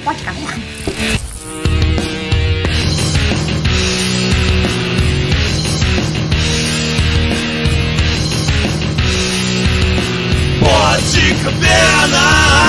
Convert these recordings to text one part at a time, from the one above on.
Pode caverna. Pode caverna.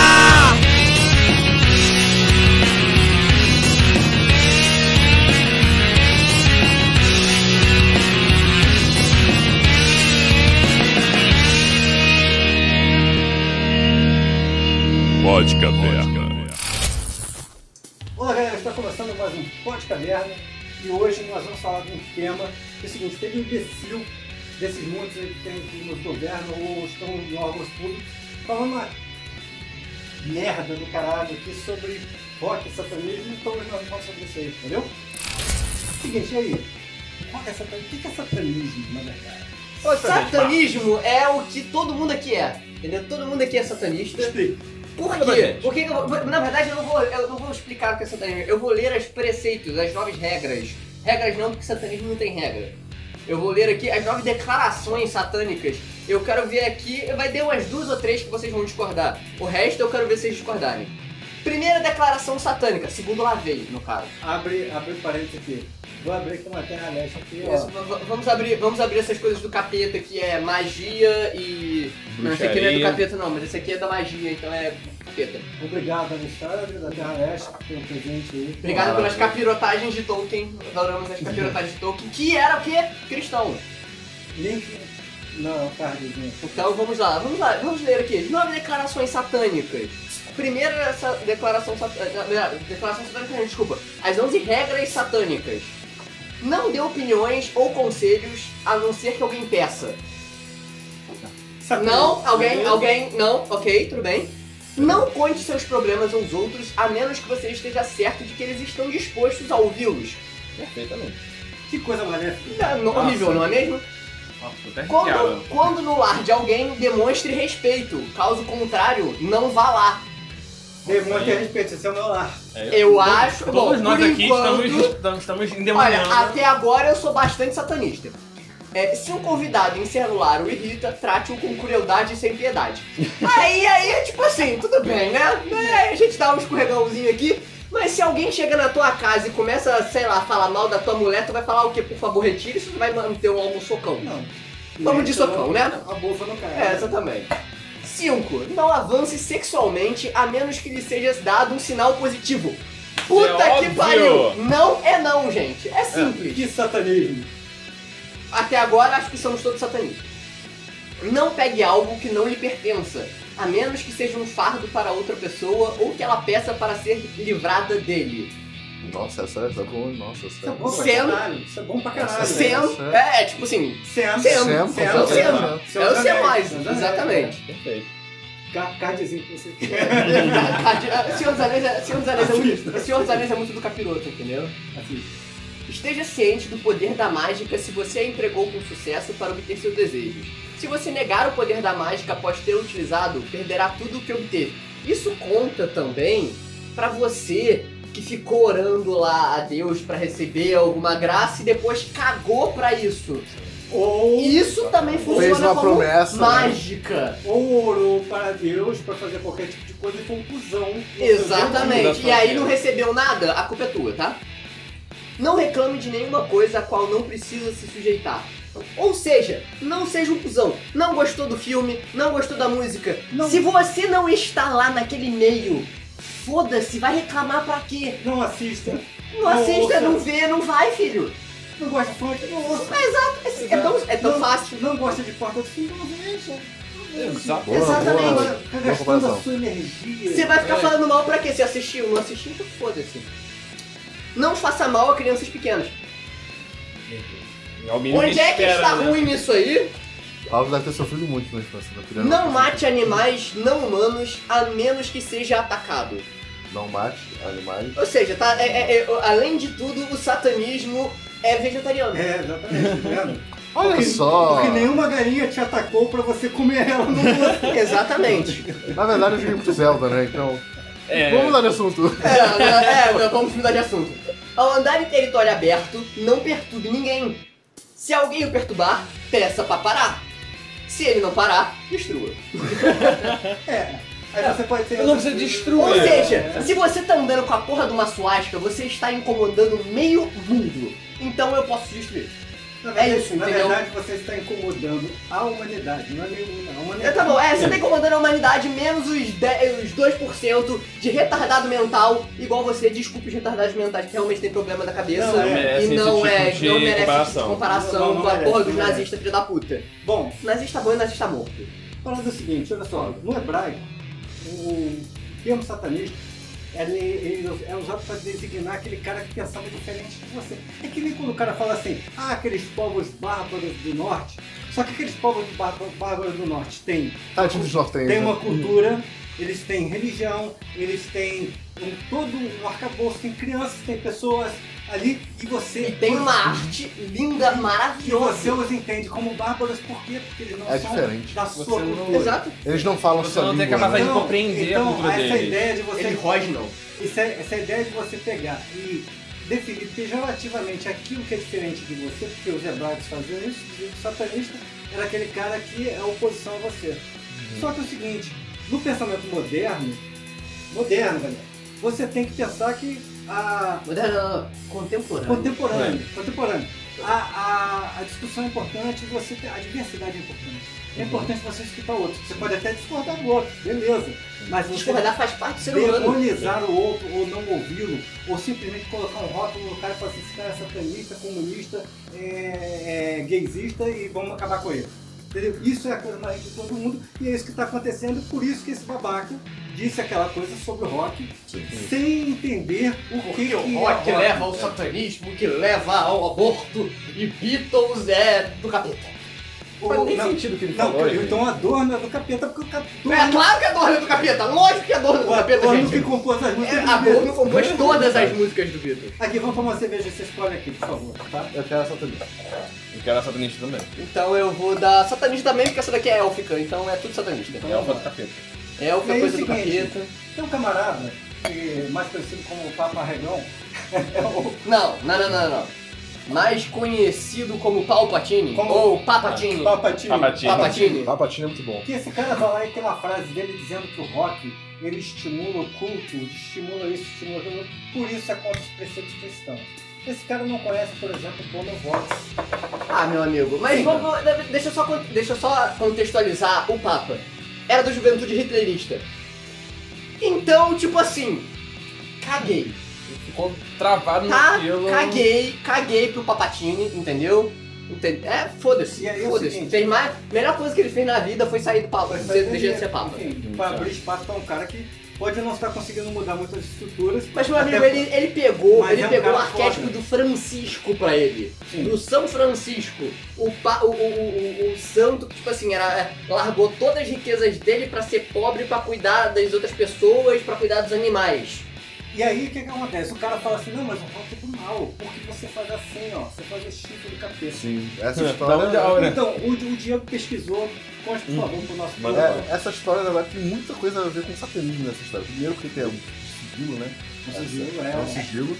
Pode caverna. Olá galera, está começando mais um Pode Caverna e hoje nós vamos falar de um tema que é o seguinte: teve um imbecil desses muitos aí que tem aqui no governo ou estão em órgãos públicos falando uma merda do caralho aqui sobre rock e satanismo, então hoje nós vamos falar sobre isso aí, entendeu? Seguinte, e aí? Rock é satanismo? O que é satanismo, na verdade? O satanismo é o que todo mundo aqui é, entendeu? Todo mundo aqui é satanista. Explica. Por quê? Porque, na verdade, eu não vou explicar o que é satanismo. Eu vou ler os preceitos, as 9 regras. Regras não, porque satanismo não tem regra. Eu vou ler aqui as 9 declarações satânicas. Eu quero ver aqui, vai ter umas 2 ou 3 que vocês vão discordar. O resto eu quero ver vocês discordarem. Primeira declaração satânica, segundo Lavey, no caso. Abre parênteses aqui. Vou abrir aqui uma terra leste aqui, Isso, vamos abrir essas coisas do capeta, que é magia e... Não, esse aqui não é do capeta não, mas esse aqui é da magia, então é capeta. Obrigado, Alexandre, da Terra Leste, pelo presente aí. Obrigado pelas capirotagens de Tolkien, adoramos as capirotagens de Tolkien, que era o quê? Cristão. Link no cardzinho. Então vamos lá, vamos ler aqui as 9 declarações satânicas. Primeira essa declaração satânica, desculpa, as 11 regras satânicas. Não dê opiniões ou conselhos a não ser que alguém peça. Não, não, ok, tudo bem. Não conte seus problemas aos outros a menos que você esteja certo de que eles estão dispostos a ouvi-los. Perfeitamente. Que coisa maléfica. Horrível, não é mesmo? Quando no lar de alguém, demonstre respeito. Caso contrário, não vá lá. Demonstre respeito, esse é o meu lar. Eu acho... Todos nós por aqui enquanto, estamos olha, endemoniando. até agora eu sou bastante satanista. Se um convidado em celular o irrita, trate-o com crueldade e sem piedade. aí, tipo assim, tudo bem, né? A gente dá um escorregãozinho aqui, mas se alguém chega na tua casa e começa, sei lá, a falar mal da tua mulher, tu vai falar o quê? Por favor, retire, isso vai manter um almo socão. Não. Vamos de socão, né? A bufa não cai. Exatamente. 5. Não avance sexualmente a menos que lhe seja dado um sinal positivo. Puta É que óbvio. pariu! Não é não, gente. É simples. Que satanismo. Até agora acho que somos todos satanistas. Não pegue algo que não lhe pertença, a menos que seja um fardo para outra pessoa ou que ela peça para ser livrada dele. Nossa, essa é boa, nossa, Isso é essa bom pra Sendo- caralho. Isso é bom pra caralho. Sendo, tipo assim, Sendo. sendo, Sendo, é o sendo. sendo, é o ser mais, exatamente. Perfeito. Cardzinho que você Senhor dos Anéis é muito do capiroto, entendeu? assim. Esteja ciente do poder da mágica se você a empregou com sucesso para obter seus desejos. Se você negar o poder da mágica após tê-lo utilizado, perderá tudo o que obteve. Isso conta também pra você que ficou orando lá a Deus pra receber alguma graça e depois cagou pra isso. Ou, Isso também Fez funciona uma como promessa, né? mágica. ou orou para Deus pra fazer qualquer tipo de coisa e foi um cuzão. Exatamente. E aí não recebeu nada, a culpa é tua, tá? Não reclame de nenhuma coisa a qual não precisa se sujeitar. Ou seja, não seja um cuzão. Não gostou do filme, não gostou da música. Não. Se você não está lá naquele meio, foda-se, vai reclamar pra quê? Não assista. Não assista, ouça. não vê, não vai, filho. Não gosta de funk, não ouça. Exato, é tão Não- fácil. Não gosta de porta do fim, não veja. Exato. Boa, Exatamente. boa. Fica Boa gastando comparação. a sua energia. Você vai ficar falando mal pra quê? Se assistiu, não assistiu, então foda-se. Não faça mal a crianças pequenas. É o mínimo Onde é que espera, está né? ruim nisso aí? Paulo deve ter sofrido muito na infância, na criança. Não mate animais não humanos a menos que seja atacado. Não mate animais. Ou seja, tá, além de tudo, o satanismo é vegetariano. É, exatamente, tá vendo? Olha Porque- só! Porque nenhuma galinha te atacou pra você comer ela no rosto. Exatamente. Na verdade eu joguei muito Zelda, né? Então. Vamos mudar de assunto. Vamos mudar de assunto. Ao andar em território aberto, não perturbe ninguém. Se alguém o perturbar, peça pra parar. Se ele não parar, destrua. É. Aí você pode ter... Eu não preciso destruir. Ou seja, se você tá andando com a porra de uma suástica, você está incomodando meio mundo. Então eu posso te destruir. É isso, na entendeu? verdade, você está incomodando a humanidade, não é nenhuma. A humanidade. Tá bom, você tá incomodando a humanidade menos os 2% de retardado mental, igual você. Desculpe os retardados mentais que realmente tem problema da cabeça. Não, e não merece esse tipo de merece comparação. Não com a merece, porra dos não merece. nazistas, filho da puta. Bom, Nazista bom e nazista morto. falando o seguinte, olha só, no hebraico, o termo satanista ele é usado para designar aquele cara que pensava diferente de você. É que nem quando o cara fala assim, aqueles povos bárbaros do norte, só que aqueles povos bárbaros do norte têm Tadinho dos nortenhos. tem né? uma cultura, eles têm religião, eles têm todo um arcabouço, tem crianças, tem pessoas ali e você... E tem uma arte linda, E maravilhosa. você os entende como bárbaros, por quê? Porque eles não É são diferente. da Você sua não- cultura. Exato. Eles não falam Você sua não tem língua, capacidade né? de compreender a cultura essa deles. ideia de você... Ele rosnam. Essa ideia de você pegar e definir pejorativamente aquilo que é diferente de você, porque os hebraicos faziam isso, e o satanista era aquele cara que é oposição a você. Só que é o seguinte, no pensamento moderno, galera, você tem que pensar que a Moderno, contemporâneo. contemporâneo. A discussão é importante, a diversidade é importante. É importante você escutar o outro. Você pode até discordar do outro, beleza. Mas você Discordar faz parte do ser humano. demonizar o outro, ou não ouvi-lo, ou simplesmente colocar um rótulo no cara e falar assim, esse cara é satanista, comunista, gaysista e vamos acabar com ele. Entendeu? Isso é a coisa mais de todo mundo e é isso que está acontecendo, por isso que esse babaca disse aquela coisa sobre o rock sem entender o que Porque o é rock leva ao satanismo, que leva ao aborto, e Beatles é do capeta. Não faz nem sentido o que ele Não, falou. gente. então a Adorno é do capeta, porque o É Adorno, claro que a Adorno é do capeta, lógico que a Adorno é do o capeta, Adorno que gente. compôs as músicas A do Adorno compôs todas as músicas do Beatles. Aqui, vamos tomar uma cerveja, você escolhe aqui, por favor, tá? Eu quero satanista. Eu quero a satanista também. Então eu vou dar satanista também, porque essa daqui é élfica, então é tudo satanista. É alfa do capeta. Élfica E aí, é coisa o do seguinte, capeta. tem um camarada, mais conhecido como o Papa Regão, é o Não. Mais conhecido como Palpatine, Como- ou Papatine. Papatini. Papatine. Papatinho é muito bom. Que esse cara vai lá e tem uma frase dele dizendo que o rock, ele estimula o culto, estimula isso, estimula aquilo, por isso é contra os preceitos cristãos. Esse cara não conhece, por exemplo, Bono Vox. Ah, meu amigo, mas Sim. deixa eu só contextualizar o Papa. Era da juventude hitlerista. Então, tipo assim, caguei. Ficou travado Tá, naquilo. caguei pro Papatini, entendeu? Foda-se, E aí é o foda-se. seguinte- Fez mais, melhor coisa que ele fez na vida foi sair do Papa, deixando de ser Papa. Enfim, para abrir espaço para um cara que pode não estar conseguindo mudar muitas estruturas. Mas meu amigo, até- ele pegou Mas é um o cara arquétipo foda. do Francisco pra ele. Sim. Do São Francisco. O santo que, tipo assim, largou todas as riquezas dele pra ser pobre, pra cuidar das outras pessoas, pra cuidar dos animais. E aí o que acontece? O cara fala assim, não, mas o rock é do mal, porque você faz assim, ó, você faz o chifre do capeta. Sim, essa Dá história. um down, né? Então, o Diego pesquisou, conte por favor pro nosso Manda povo. Essa história, na verdade, tem muita coisa a ver com satanismo nessa história. Primeiro porque tem um sigilo, né? Um sigilo, É um é. sigilo.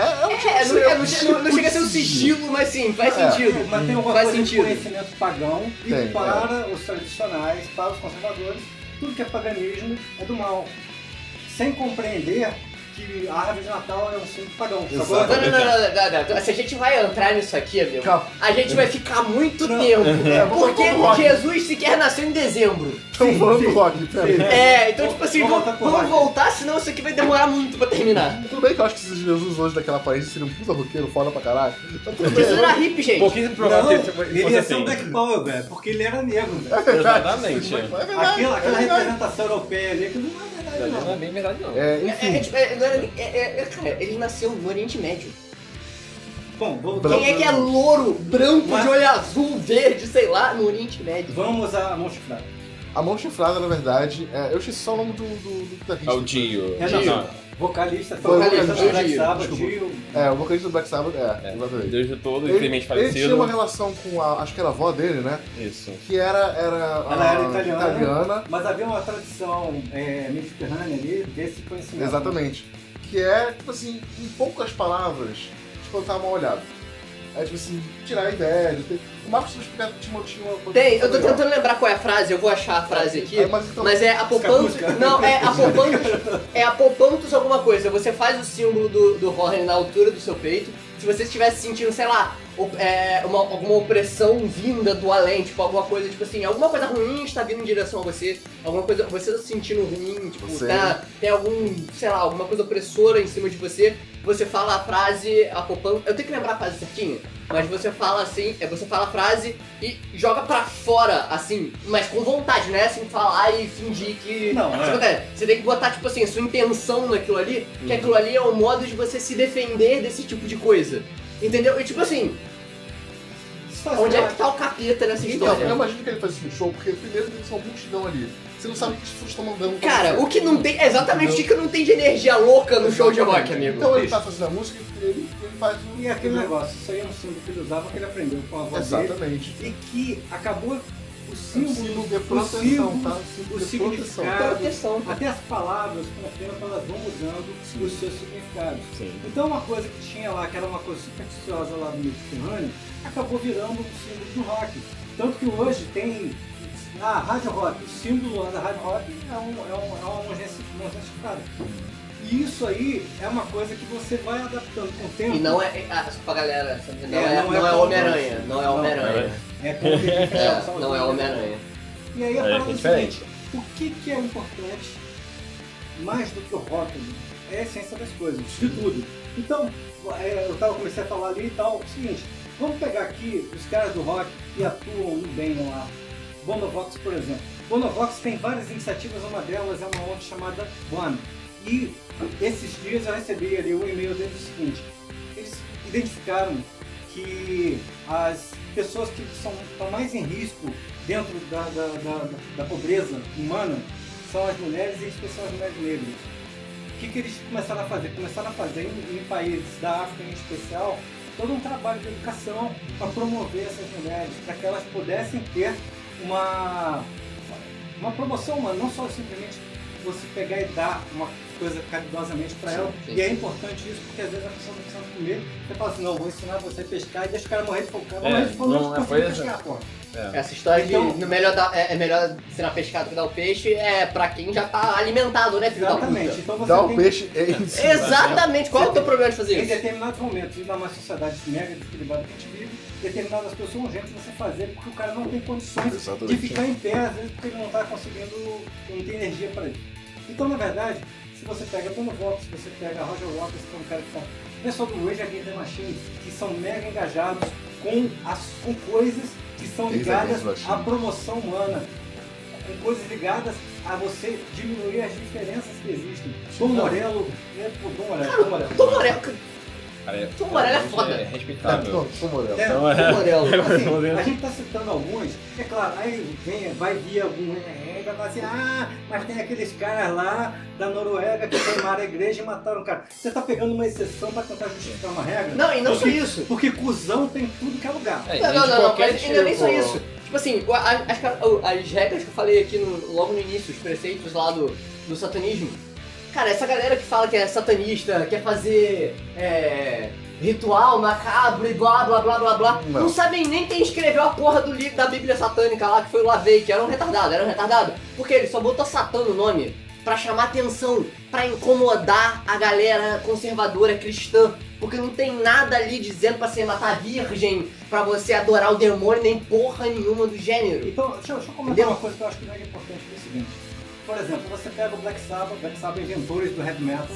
Não chega a ser um sigilo, mas sim, faz É. sentido. Mas tem uma Faz coisa de sentido. conhecimento pagão e Tem, para os tradicionais, para os conservadores, tudo que é paganismo é do mal. Sem compreender que a árvore de Natal é um símbolo pagão. Exato. Sacou? Não. Se a gente vai entrar nisso aqui, amigo, Calma. a gente vai ficar muito Não. tempo. vamos Porque pro rock. Jesus sequer nasceu em dezembro. Estamos falando do rock, pera. Então, tipo assim, Vamos voltar pro vamos rock. voltar, senão isso aqui vai demorar muito pra terminar. Tudo bem que eu acho que se Jesus hoje daquela aparência seria um puta roqueiro, foda pra caralho. Tá tudo Jesus bem. era hippie, gente. Pouquíssimo provável Não, que ele fosse ia ser um assim. Black Power, velho, porque ele era negro, velho. Exatamente. É verdade, Aquela é verdade. representação europeia ali, que não é verdade, Não não. é bem verdade, não. Enfim, Cara, ele nasceu no Oriente Médio. Bom, voltando. Quem é que é louro, branco, Mas- de olho azul, verde, sei lá, no Oriente Médio? Vamos à mão chifrada. a mão chifrada, na verdade, eu esqueci só o nome do guitarrista. É o Dio. É, Dio. não. Vocalista, Foi vocalista vocalista, do Black Dio, Sabbath, desculpa. Dio. É, o vocalista do Black Sabbath, exatamente. Desde todo, Ele infelizmente tinha falecido. uma relação com acho que era a avó dele, né? Isso. Que era Ela era italiana, italiana. mas havia uma tradição mediterrânea ali desse conhecimento. Exatamente. Que é, tipo assim, em poucas palavras, espantar mal olhado. É tipo assim, tirar a inveja. O Marcos vai explicar que tinha uma... Tem, eu tô tentando lembrar qual é a frase, eu vou achar a frase aqui, Mas então- mas é Apopantus. Não, é Apopantus. É Apopantus alguma coisa. Você faz o símbolo do Horn na altura do seu peito. Se você estivesse sentindo, sei lá, alguma opressão vinda do além, tipo, alguma coisa, tipo assim, alguma coisa ruim está vindo em direção a você, alguma coisa, você tá se sentindo ruim, tipo, tem algum, sei lá, alguma coisa opressora em cima de você, você fala a frase Apopantus. Eu tenho que lembrar a frase certinha. Mas você fala assim, você fala a frase e joga pra fora, assim, mas com vontade, não é assim falar e fingir que... Não, Você tem que botar, tipo assim, a sua intenção naquilo ali, que aquilo ali é um modo de você se defender desse tipo de coisa. Entendeu? E tipo assim, onde é que tá o capeta nessa Então, história? eu imagino que ele faz isso no show, porque primeiro tem só multidão ali. Você não sabe o que as pessoas estão mandando. pra Cara, você. o que não tem, exatamente o que não tem de energia louca no show de rock, amigo. Então ele tá fazendo a música e ele faz o... E aquele negócio, isso aí é um símbolo que ele usava, que ele aprendeu com a voz dele. Exatamente. E que acabou o símbolo, símbolo de proteção, tá? o De significado, Proteção. até as palavras, com o tempo, elas vão mudando os seus significados. Sim. Então uma coisa que tinha lá, que era uma coisa supersticiosa lá do Mediterrâneo, acabou virando um símbolo do rock. Tanto que hoje tem a Rádio Rock, o símbolo lá da Rádio Rock é uma mongencificada. E isso aí é uma coisa que você vai adaptando com o tempo. E não é, pra galera, não não é é como- Homem-Aranha, não é Homem-Aranha. É como Não é Homem-Aranha. E aí a É, parada que é é o diferente. seguinte, o que é importante mais do que o rótulo é a essência das coisas, de tudo. Então, eu comecei a falar ali e tal, o seguinte, vamos pegar aqui os caras do rock que atuam no bem lá. Bonovox, por exemplo. Bonovox tem várias iniciativas, uma delas é uma ONG chamada One. E esses dias eu recebi ali um e-mail deles o seguinte, eles identificaram que as pessoas que estão mais em risco dentro da pobreza humana são as mulheres e em especial as mulheres negras. O que eles começaram a fazer? Começaram a fazer em países da África em especial todo um trabalho de educação para promover essas mulheres, para que elas pudessem ter uma promoção humana, não só simplesmente você pegar e dar uma coisa caridosamente para ela. Sim. E é importante isso, porque às vezes a pessoa não precisa comer, você fala assim, não, vou ensinar você a pescar e deixa o cara morrer de fome. O cara vai morrer de fome, não, não é consegue coisa- pescar, pô. Essa história Então- de é melhor ensinar pescado que dar o peixe é pra quem já tá alimentado, né, filho da puta? Exatamente. Então você Dá o tem peixe é isso. Exatamente, qual é o teu problema de fazer em isso? determinados momentos, e numa sociedade mega desequilibrada que a gente vive, determinadas pessoas são urgentes você fazer porque o cara não tem condições Exatamente. de ficar em pé, às vezes porque ele não está conseguindo, não tem energia para isso. Então, na verdade, se você pega Bono Vox, se você pega Roger Waters, que é um cara que tá, o pessoal do Rage Against the Machine, que são mega engajados com coisas que são Rage ligadas Against the Machine. à promoção humana, com coisas ligadas a você diminuir as diferenças que existem. Tom Morello, Tom Morello é foda. É respeitável. Não, sou Morel. Então é. Tom Morello. Assim, a gente está citando alguns, é claro, aí vai vir algum e vai falar assim, mas tem aqueles caras lá da Noruega que queimaram a igreja e mataram o cara. Você está pegando uma exceção para tentar justificar uma regra? Não, e não só isso. Porque cuzão tem tudo que é lugar. É, Não, gente, não, qualquer mas ainda nem só tipo- isso. Tipo assim, as regras que eu falei aqui logo no início, os preceitos lá do satanismo. Cara, essa galera que fala que é satanista, quer fazer ritual macabro e blá blá blá blá blá, não sabem nem quem escreveu a porra do livro da Bíblia satânica lá, que foi o Lavey, que era um retardado. Porque ele só botou Satã no nome pra chamar atenção, pra incomodar a galera conservadora cristã. Porque não tem nada ali dizendo pra você matar a virgem, pra você adorar o demônio, nem porra nenhuma do gênero. Então, deixa eu comentar Entendeu? uma coisa que eu acho que não é importante, que é o seguinte. Por exemplo, você pega o Black Sabbath inventores do heavy metal.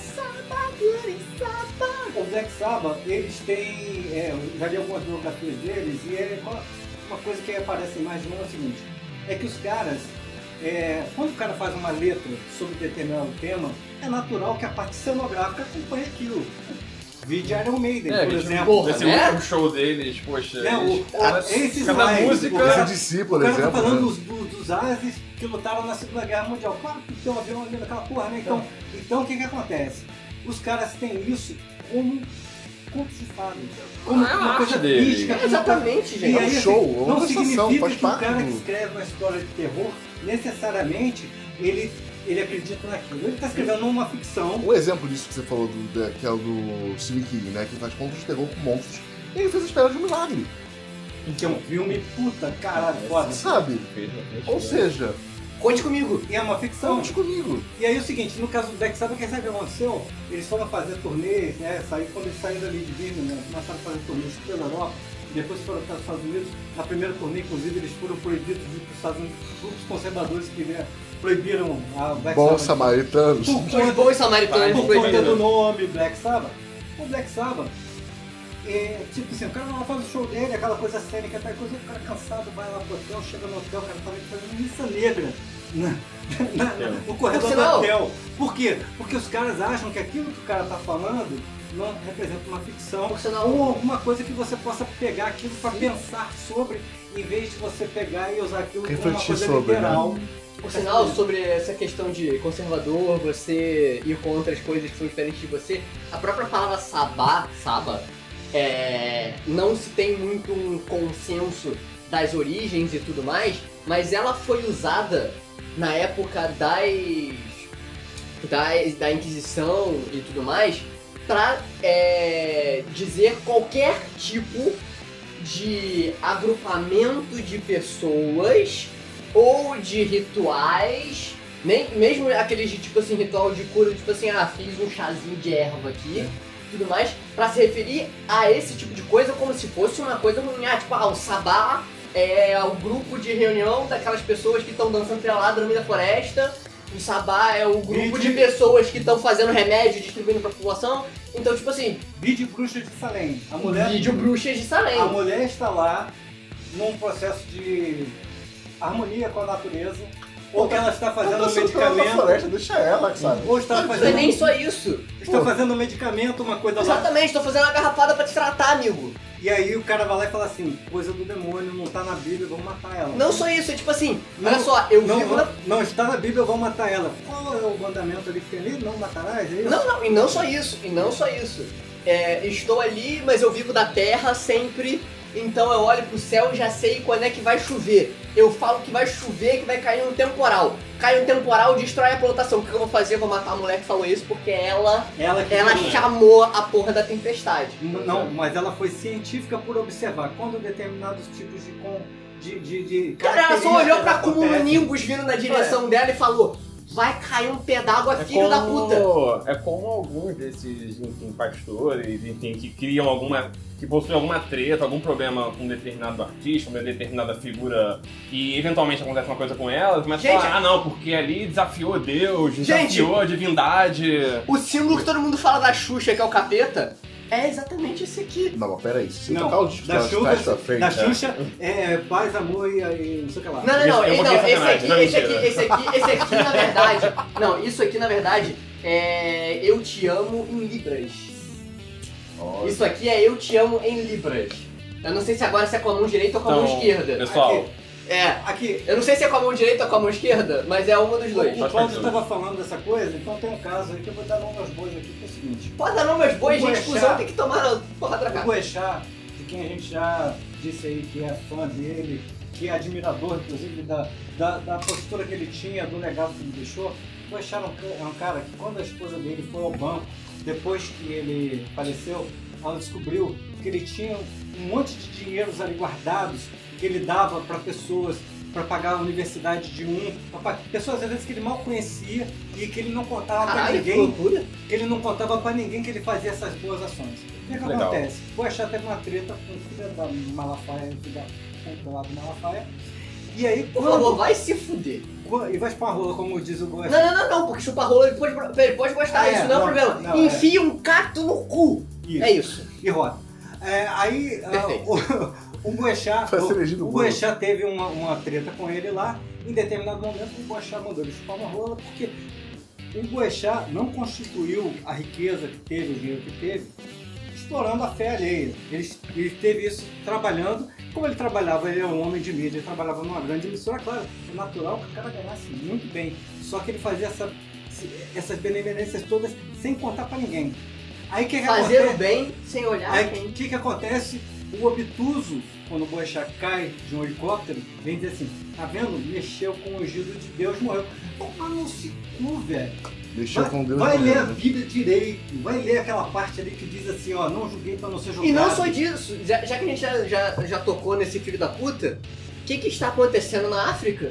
O Black Sabbath, eles têm, eu já li algumas biografias deles, e uma coisa que aparece mais de novo é o seguinte, é que os caras, quando o cara faz uma letra sobre determinado tema, é natural que a parte cenográfica acompanhe aquilo. Vídeo Iron Maiden, por exemplo. porra, Esse né? último show deles, poxa. Esses cada lives, música. o cara- Esse discípulo, O cara tá exemplo, falando né? dos Ases que lutaram na Segunda Guerra Mundial. Claro que tem um avião ali naquela porra, né? Então o que acontece? Os caras têm isso como contos de fadas. Como É a uma arte coisa dele. mística. como Exatamente, uma- gente. E É um aí, show, assim, é uma não sensação, significa faz que o parte cara do- que escreve uma história de terror, necessariamente, ele acredita naquilo. Ele está escrevendo uma ficção. Um exemplo disso que você falou, que é o do Stephen King, né? Que faz contos de terror com monstros. Ele fez a espera de um milagre. que é um filme, puta, caralho, foda. Sabe? Ou seja, Conte comigo. E é uma ficção. conte comigo. E aí o seguinte, no caso do Black Sabbath, sabe o que aconteceu? Eles foram fazer turnês, né? Quando eles saíram ali de Birmingham, começaram a fazer turnês pela Europa, depois foram para os Estados Unidos. Na primeira turnê, inclusive, eles foram proibidos de ir para os Estados Unidos. Grupos conservadores que proibiram a Black Bons Sabbath. samaritanos. Os bons samaritanos Por conta proibiram. do nome Black Sabbath. O Black Sabbath, tipo assim, o cara vai lá faz o show dele, aquela coisa cênica, tal coisa, o cara cansado vai lá pro hotel, chega no hotel, o cara tá fazendo missa negra no corredor do hotel. Por quê? Porque os caras acham que aquilo que o cara tá falando não representa uma ficção ou alguma coisa que você possa pegar aquilo para pensar sobre, em vez de você pegar e usar aquilo como uma coisa literal. Né? Por sinal, sobre essa questão de conservador, você ir contra as coisas que são diferentes de você, a própria palavra Saba, não se tem muito um consenso das origens e tudo mais, mas ela foi usada na época da Inquisição e tudo mais para dizer qualquer tipo de agrupamento de pessoas ou de rituais, mesmo aqueles de tipo assim, ritual de cura, tipo assim, fiz um chazinho de erva aqui, tudo mais, pra se referir a esse tipo de coisa como se fosse uma coisa ruim, tipo, o sabá é o grupo de reunião daquelas pessoas que estão dançando pelado no meio da floresta, o sabá é o grupo de pessoas que estão fazendo remédio e distribuindo pra população, então tipo assim... Vídeo Bruxa de Salem. Vídeo Bruxas de Salem. A mulher está lá num processo de harmonia com a natureza, ou que ela está fazendo um medicamento. Floresta, deixa ela, sabe? Ou está Não é fazendo. nem só isso. Está fazendo um medicamento, uma coisa lá. Exatamente, tô fazendo uma garrafada pra te tratar, amigo. E aí o cara vai lá e fala assim, coisa do demônio, não tá na Bíblia, vamos matar ela. Não só isso, é tipo assim, olha só, eu vivo na... Não está na Bíblia, vamos matar ela. Qual é o mandamento ali que tem ali? Não matarás, é isso? Não, e não só isso. Estou ali, mas eu vivo da terra sempre, então eu olho pro céu e já sei quando é que vai chover. Eu falo que vai chover, que vai cair um temporal. Cai um temporal, destrói a plantação. O que eu vou fazer? Eu vou matar a mulher que falou isso porque ela chamou a porra da tempestade. Não, mas ela foi científica por observar quando determinados tipos de Cara, ela só olhou pra cumulonimbus vindo na direção dela e falou: vai cair um pé d'água, filho da puta. É como alguns desses, enfim, pastores, enfim, que criam que possuem alguma treta, algum problema com um determinado artista, uma determinada figura, e eventualmente acontece uma coisa com ela, começa a falar, não, porque ali desafiou Deus, desafiou a divindade. O símbolo que todo mundo fala da Xuxa, que é o capeta, é exatamente esse aqui. Não, mas peraí, se Não, tocar o disco da trás pra frente... Da Xuxa é paz, amor e não sei o que lá. Esse aqui na verdade... Não, isso aqui na verdade é Eu Te Amo em Libras. Olha. Isso aqui é Eu Te Amo em Libras. Eu não sei se agora se é com a mão direita ou com a mão esquerda. Pessoal, Aqui. Eu não sei se é com a mão direita ou com a mão esquerda, mas é uma dos dois. O Cláudio estava falando dessa coisa, então tem um caso aí que eu vou dar nome aos bois aqui, que é o seguinte. Pode dar nome aos bois, O gente, Boechat- cuzão tem que tomar porra da O cara. Boechat, de quem a gente já disse aí que é fã dele, que é admirador, inclusive, da postura que ele tinha, do legado que ele deixou. O Boechat é um cara que, quando a esposa dele foi ao banco, depois que ele faleceu, ela descobriu que ele tinha um monte de dinheiros ali guardados, que ele dava para pessoas, para pagar a universidade de pessoas às vezes que ele mal conhecia e que ele não contava para Caralho, que ninguém. loucura. Que ele não contava pra ninguém que ele fazia essas boas ações. O que Legal. acontece? O Boechat teve uma treta com o filho da Malafaia, filho da puta lá do Malafaia. E aí, Por favor, vai se fuder. E vai chupar rola, como diz o Boechat. Não, porque chupar rola ele pode gostar, isso não é um problema. não, Enfia um cacto no cu. Isso. É isso. E roda. Aí, Perfeito. o Boechat, Faz cereja no o bolo. Boechat teve uma treta com ele lá. Em determinado momento, o Boechat mandou ele chupar uma rola, porque o Boechat não constituiu a riqueza que teve, o dinheiro que teve, explorando a fé alheia. Ele teve isso trabalhando. Como ele trabalhava, ele é um homem de mídia, ele trabalhava numa grande emissora, claro, é natural que o cara ganhasse muito bem. Só que ele fazia essas benevolências todas sem contar pra ninguém. Aí que Fazer acontece? o bem sem olhar Aí quem. o que acontece? O obtuso, quando o Boechat cai de um helicóptero, vem dizer assim, tá vendo? Mexeu com o ungido de Deus, morreu. Toma no cu, velho. Mexeu com Deus. Vai ler a né? Bíblia direito, vai ler aquela parte ali que diz assim, ó, não julguei pra não ser julgado. E não só disso, já que a gente já tocou nesse filho da puta, o que está acontecendo na África?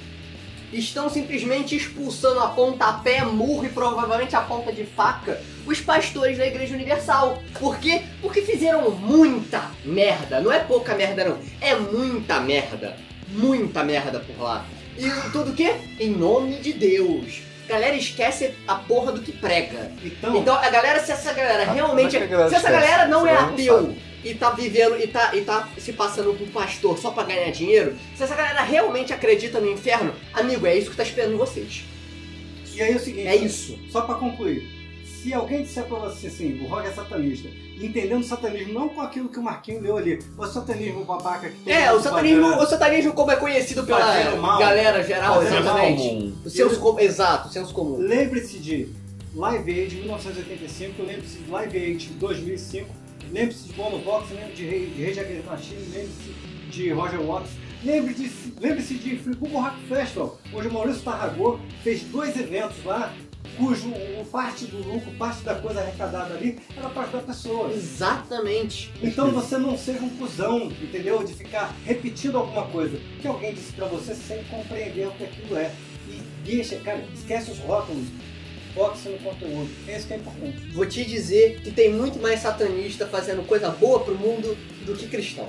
Estão simplesmente expulsando a pontapé, murro e provavelmente a ponta de faca os pastores da Igreja Universal. Por quê? Porque fizeram muita merda. Não é pouca merda não, é muita merda. Muita merda por lá. E tudo o quê? Em nome de Deus. A galera esquece a porra do que prega. Então a galera, se essa galera realmente... como é que a galera se essa esquece? galera não é Ela não ateu e tá vivendo e tá se passando por pastor só pra ganhar dinheiro, se essa galera realmente acredita no inferno, amigo, é isso que tá esperando vocês. E aí é o seguinte, É isso. só pra concluir, se alguém disser pra você assim, o Rock é satanista, entendendo o satanismo não com aquilo que o Marquinho leu ali, o satanismo babaca que todo É, mundo o satanismo como é conhecido pela Fazendo mal. galera geral, Fazendo exatamente. comum. O senso comum, exato, o senso comum. Lembre-se de Live Aid 1985, lembre-se de Live Aid 2005, lembre-se de Bono Vox, lembre-se de Rage Against the Machine, lembre-se de Roger Waters, lembre-se de Friburgo Rock Festival, onde o Maurício Tarragó fez 2 eventos lá, cujo parte do lucro, parte da coisa arrecadada ali, era parte da pessoa. Exatamente. Então você não seja um cuzão, entendeu? De ficar repetindo alguma coisa que alguém disse pra você sem compreender o que aquilo é. E deixa, cara, esquece os rótulos, foque-se no conteúdo. É isso que é importante. Vou te dizer que tem muito mais satanista fazendo coisa boa pro mundo do que cristão.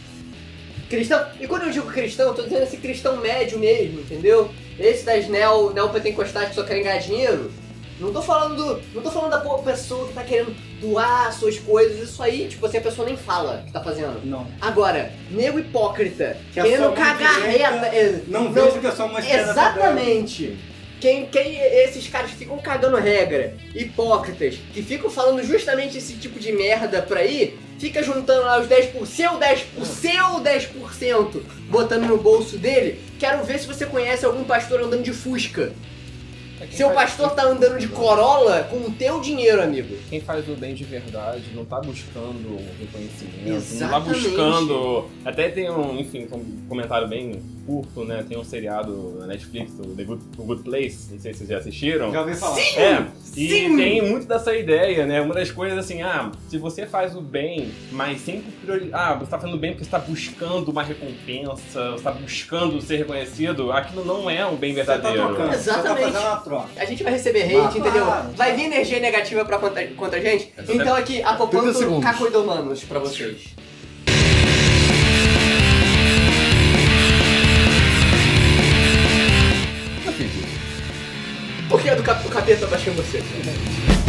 Cristão, e quando eu digo cristão, eu tô dizendo esse cristão médio mesmo, entendeu? Esse das neopentecostais que só querem ganhar dinheiro. Não tô falando da boa pessoa que tá querendo doar suas coisas, isso aí, tipo assim, a pessoa nem fala que tá fazendo. Não. Agora, nego hipócrita, Que a querendo sua cagar mão direita reta. Não vejo que é só uma esquerda. Exatamente. Esses caras que ficam cagando regra, hipócritas, que ficam falando justamente esse tipo de merda por aí, fica juntando lá os 10%, o seu 10%, botando no bolso dele. Quero ver se você conhece algum pastor andando de Fusca. Seu pastor tá andando de Corolla com o teu dinheiro, amigo. Quem faz o bem de verdade não tá buscando reconhecimento, Exatamente. não tá buscando... Até tem um comentário bem curto, né? Tem um seriado na Netflix, o The Good Place, não sei se vocês já assistiram. Já ouvi falar. Sim! E Sim! tem muito dessa ideia, né? Uma das coisas assim, se você faz o bem, mas sempre você tá fazendo bem porque você tá buscando uma recompensa, você tá buscando ser reconhecido, aquilo não é um bem Você tá verdadeiro. trocando, Exatamente. você tá fazendo uma troca. A gente vai receber hate, entendeu? claro. Vai vir energia negativa contra a gente. Então aqui, 30 apopando segundos. cacoidomanos pra vocês. Por que o capeta baixou em você?